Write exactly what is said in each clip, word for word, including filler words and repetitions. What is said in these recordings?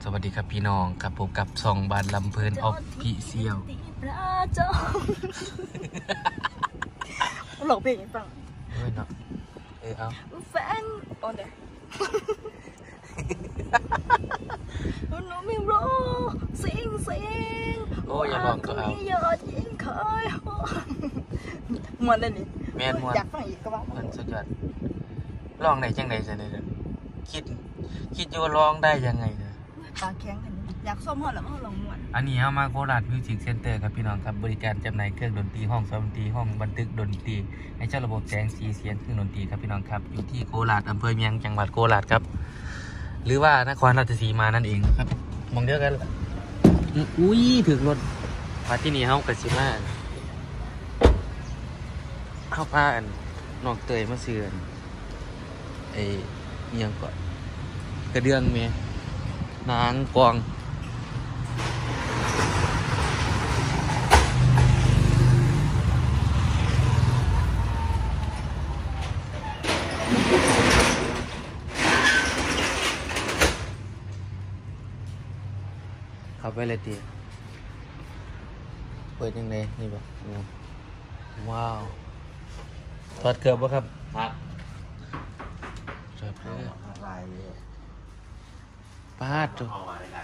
สวัสดีครับพี่น้องครับผมกับซองบานลำเพลินออฟฟิเชียลหลอกเพลงฟังเออเนาะเออเอาแฟนโอ้เนี่ยหนูไม่รู้สิงสิงโอ้ยอย่าบอกก็เอายอดยิงเคยมวนเลยนี่แม่นมวนอยากฟังอีกก็ว่ามันสุดยอดร้องได้จังไงจะเนี่ยคิดคิดอยู่ร้องได้ยังไงเนี่ยปากแข็งกันอยากซ้อมหอดแล้วก็ลองมวนอันนี้เอามาโคราชมิวสิกเซ็นเตอร์ครับพี่น้องครับบริการจำหน่ายเครื่องดนตรีห้องซ้อมดนตรีห้องบันทึกดนตรีให้เจ้าระบบแสงสีเสียงเครื่องดนตรีครับพี่น้องครับอยู่ที่โคราชอำเภอเมียงจังหวัดโคราชครับหรือว่านครราชสีมานั่นเองครับมองเดียวกันอุ้ยถึงรถมาที่นี่เฮากระสิมาเข้าผ้าอันนอกเตยมาเสื่อนไอ้ยังก่อนกระเดื่องเมียนางกวางเข้าไปเลยตีเปิดยังไงนี่บ่ว้าวถอดเกือบบ่ครับครับถอดเกือบปาดตัว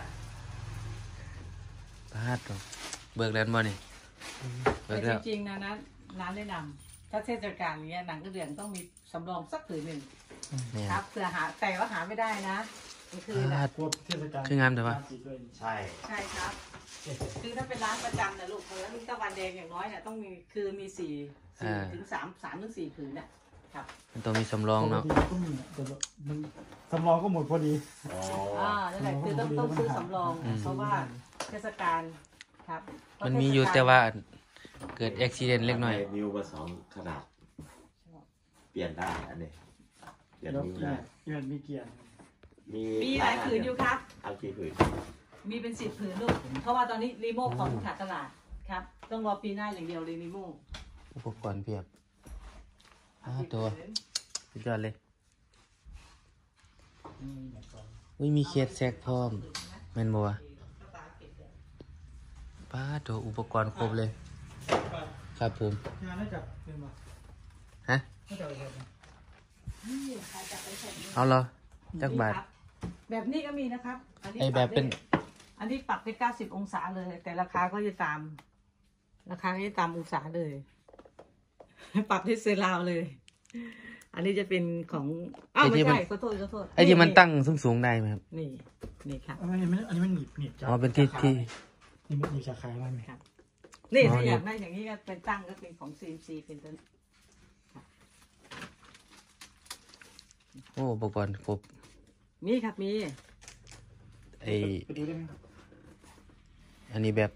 ปาดตัวเบิกแลนบ่นี่เบิกแล้วจริงๆนะนะร้านแนะนำถ้าเทศกาลนี้หนังกระเดื่องต้องมีสำรองสักผืนหนึ่งครับเผื่อหาแต่ว่าหาไม่ได้นะคือนะคืองามแต่ว่าใช่ใช่ครับคือถ้าเป็นร้านประจำนะลูกเพราะว่าตะวันแดงอย่างน้อยเนี่ยต้องมีคือมีสี่สี่ถึงสามสามถึงสี่ผืนนะครับมันต้องมีสำรองเนาะสำรองก็หมดพอดีอ่านั่นแหละคือต้องต้องซื้อสำรองเพราะว่าเทศกาลครับมันมีอยู่แต่ว่าเกิดอุบิเหตุเล็กน้อยนิ้วมาสองขนาดเปลี่ยนได้อันนี้เปลี่ยนนิ้วได้เปลี่ยนมีเกียร์มีมีหลายผืนอยู่ครับเอากี่ผืนมีเป็นสิบผืนลูกเพราะว่าตอนนี้รีโม่ของขาดตลาดครับต้องรอปีหน้าอย่างเดียวเลยรีโม่อุปกรณ์เพียบอ่าตัวสุดยอดเลยไม่มีเคสแซกพร้อมแม่นบ่วะป้าตัวอุปกรณ์ครบเลยครับผมงานน่าจะเป็นบ่ฮะเอาเหรอจักบาทแบบนี้ก็มีนะครับไอแบบเป็นอันนี้ปรับได้เก้าสิบองศาเลยแต่ราคาก็จะตามราคาก็จะตามองศาเลยปรับที่เซราวเลยอันนี้จะเป็นของอ้าวไม่ใช่ขอโทษขอโทษไอที่มันตั้งสูงๆได้ไหมครับนี่นี่ครับอันนี้มันอันนี้มันหนีบหนีบอ๋อเป็นที่ที่นี่มันหนีบสาขาไหมครับนี่ถ้าอยากได้อย่างนี้ก็เป็นตั้งก็เป็นของ ซี เอ็ม ซี เป็นตัวนี้โอ้อุปกรณ์ครบมีครับมีไออันนี้แบบ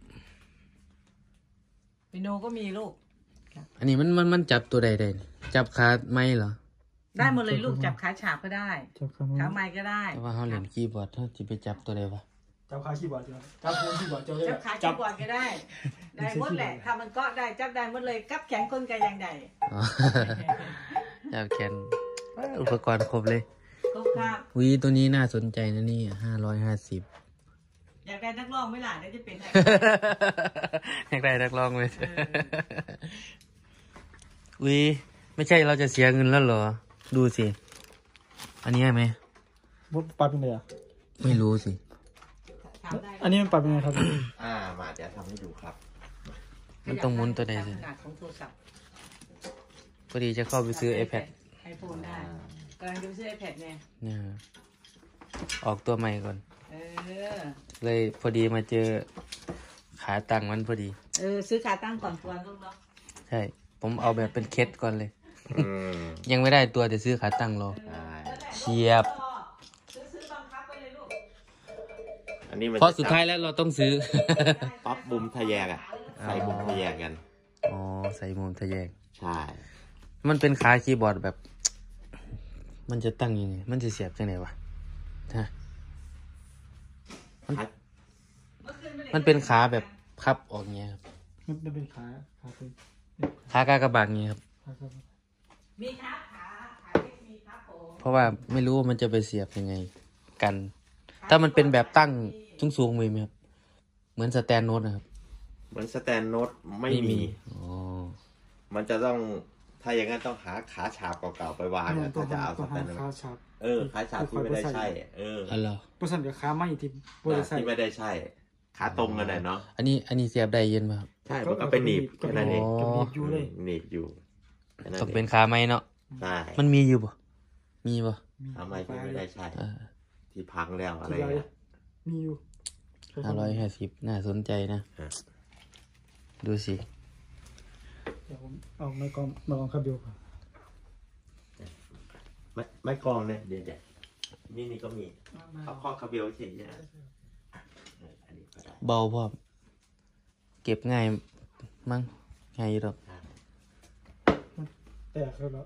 ปิโนก็มีลูกอันนี้มันมันมันจับตัวใดได้จับขาไม้เหรอได้หมดเลยลูกจับขาฉาบก็ได้ขาไม้ก็ได้แต่ว่าเขาเล่นคีย์บอร์ดเขาจะไปจับตัวใดวะจับขาคีย์บอร์ดจับโคนคีย์บอร์ดจับขาคีย์บอร์ดก็ได้ได้หมดแหละถ้ามันก็ได้จับได้หมดเลยกับแขนคนกันยังได้จับแขนอุปกรณ์ครบเลยครบครับวีตัวนี้น่าสนใจนะนี่ห้าร้อยห้าสิบอยากได้นักร้องไหมล่ะได้จะเป็นอยากได้นักร้องไหมวีไม่ใช่เราจะเสียเงินแล้วเหรอดูสิอันนี้ไหมปรับเป็นไงอ่ะไม่รู้สิอันนี้มันปรับเป็นไงครับอ่ามาเดี๋ยวทำให้ดูครับมันต้องหมุนตัวใดสิพอดีจะเข้าไปซื้อ iPad ไอโฟนได้กำลังจะซื้อ iPad เนี่ยเนี่ยออกตัวใหม่ก่อนเออเลยพอดีมาเจอขาตั้งมันพอดีเออซื้อขาตั้งก่อนตัวลูกเนาะใช่ผมเอาแบบเป็นเคสก่อนเลยยังไม่ได้ตัวแต่ซื้อขาตั้งรอเฉียบเพราะสุดท้ายแล้วเราต้องซื้อปั๊บบุมทะแยงอ่ะใส่บุมทะแยงกันอ๋อใส่บุมทะแยงใช่มันเป็นขาคีย์บอร์ดแบบมันจะตั้งยังไงมันจะเสียบจังไหนวะฮะมันมันเป็นขาแบบพับออกเงี้ยครับมันเป็นขาขาเป็นขากากระบากเงี้ยครับมีขาขาขามีครับผมเพราะว่าไม่รู้ว่ามันจะไปเสียบยังไงกันขถ้ามันเป็นแบบตั้งสูงๆมีไหมครับเหมือนสแตนโน้ตนะครับเหมือนสแตนโน้ตไม่มีอ๋อมันจะต้องถ้าอย่างนั้นต้องหาขาฉาบเก่าๆไปวางอันนี้อะต้อถ้าง จะหาเอาสต้องแตหานโน้ขาตชาร์ปเออขาฉาบที่ไม่ได้ใช่เอออ๋อเหรอเพราะฉะนั้นกับขาไม่ที่บริษัทที่ไม่ได้ใช่ ขาตรงกันเลยเนาะอันนี้อันนี้เสียบได้เย็นไหมครับใช่มันก็เป็นหนีบแค่นั้นเองอ๋อกับหนีบอยู่เลยหนีบอยู่แค่นั้นต้องเอเป็นงขาไม้เนาะใช่มันมีอยู่ป่ะมีป่ะทำไมที่ไม่ได้ใช่อ่าที่พังแล้วอะไรที่ไรเงี้ยมีอยู่ห้าร้อยห้าสิบน่าสนใจนะอ่ะดูสิเดี๋ยวผมเอาไม้กองไม้กองคาร์บิวก่อนไม่ไม่กองเนี่ยเดี๋ยวเดี๋ยวนี่นี่ก็มีเขาข้อคาเบลเฉยๆนะเอออันนี้ก็ได้เบาพอเก็บง่ายมั้งง่ายอยู่หรอกแตกแล้ว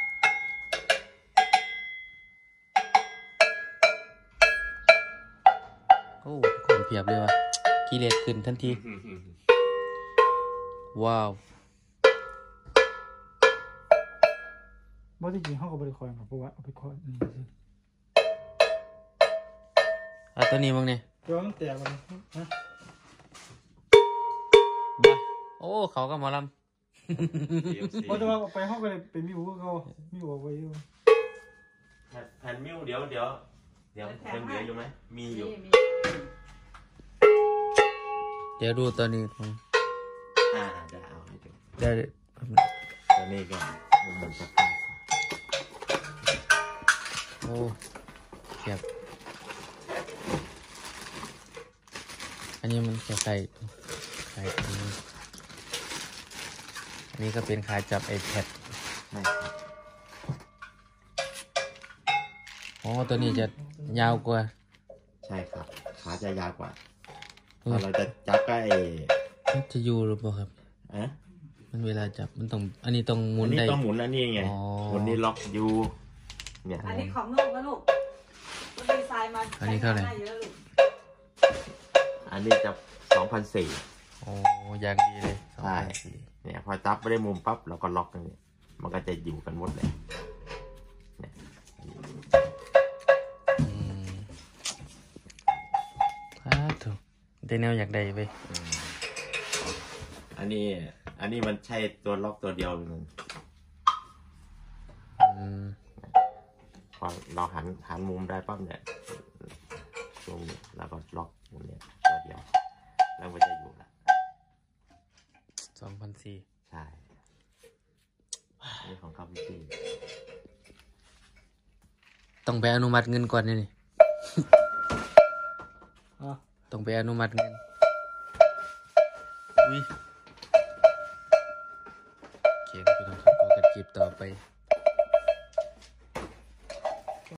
โอ้ของเพียบเลยว่ะกิเลสขึ้นทันที ว้าวว่าที่จริงเขาก็บริคอยครับเพราะว่าเอาไปคอยนี่สิเอาตัวนี้บ้างเนี่ยเดี๋ยวมันแตกแล้วนะบ้าโอ้ เขาก็หมาลเพราะแต่ว่าเอาไปห้องก็เลยเป็นมิวเขามิวเอาไว้อยู่แผ่นแผ่นมิ้วเดี๋ยวเดี๋ยวเดี๋ยวยังเหลืออยู่ไหมมีอยู่ำเดี๋ยวดูตัวนี้ผมอ่าจะเอาให้ดูเดี๋ยวตัวนี้ก็มันเหมือนสภาพโอ้เสียบอันนี้มันจะใส่ใส่อันนี้อันนี้ก็เป็นขาจับ iPad ใช่อ๋อตัวนี้จะยาวกว่าใช่ครับขาจะยาวกว่าเออเราจะจับใกล้มันจะอยู่หรือเปล่าครับอะมันเวลาจับมันต้องอันนี้ต้องหมุอันนนี้ได้ต้องหมุนอันนี้ไงอ๋อหมุนนี่ล็อกอยู่เนี่ยอันนี้ของลูกนะลูกก็ดีไซน์มาอันนี้เท่าไหร่ใช้งนด้เยอะลูกอันนี้จะสองพันสี่โอ้อย่างดีเลยใช่เนี่ยพอจับไม่ได้มุมปั๊บเราก็ล็อกตรงนี้มันก็จะอยู่กันหมดเลยเนี่ยอืมอ้าวถูกได้แนวอยากได้ไปอืมอันนี้ อันนี้มันใช่ตัวล็อกตัวเดียวเลยอืมพอเราหันหันมุมได้ปั๊บเนี่ยตรงนี้แล้วก็ล็อกมุมเนี่ยตัวเดียว แล้วมันจะอยู่ละสองพันสี่ใช่นี่ของคาพิตี้ต้องไปอนุมัติเงินก่อนนี่นี่อ่ะต้องไปอนุมัติเงิน อุ้ยโอเคครับพี่น้องครับก็กันคลิปต่อไป